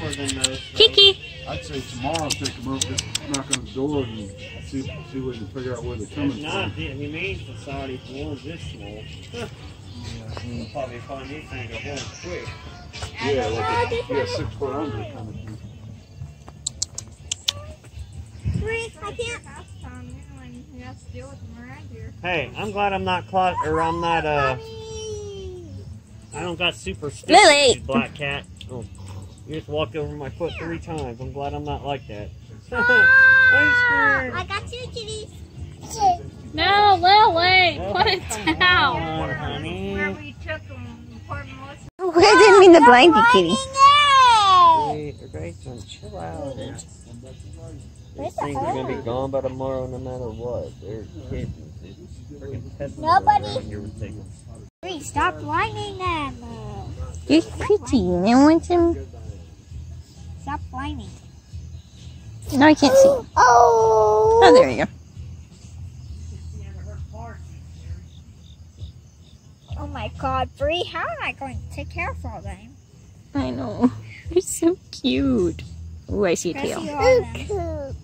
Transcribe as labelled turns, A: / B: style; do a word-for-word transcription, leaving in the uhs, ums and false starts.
A: tougher than those.
B: Kiki.
C: I'd say tomorrow take them up, just knock on the door and see see if we can figure out where they're coming
A: It's not
C: from.
A: the Humane Society for ones this small. We'll probably find these things at home quick.
C: Yeah, like a, yeah, six foot under kind of thing.
D: I can't.
A: Hey, I'm glad I'm not caught, or I'm not, uh, I don't got superstitious,
B: Lily.
A: you black cat. Oh, you just walked over my foot three times. I'm glad I'm not like that. Ice cream.
D: I got two kitties.
B: No, Lily. Put it
A: Come
B: down.
A: on, honey.
D: Where we took them for Melissa.
B: I didn't mean the blanket, Kitty.
A: Hey, okay, so chill out. These things are going to be gone by tomorrow no matter what. They're kittens. It's freaking pets.
D: Nobody-
A: Here with them.
D: Bree, stop whining them.
B: You're pretty. You want some?
D: Stop whining.
B: No, I can't see.
D: Oh.
B: Oh, there you go.
D: Oh my God, Bree, how am I going to take care of all them?
B: I know. You're so cute. Oh, I see a tail.
D: Pressy all them.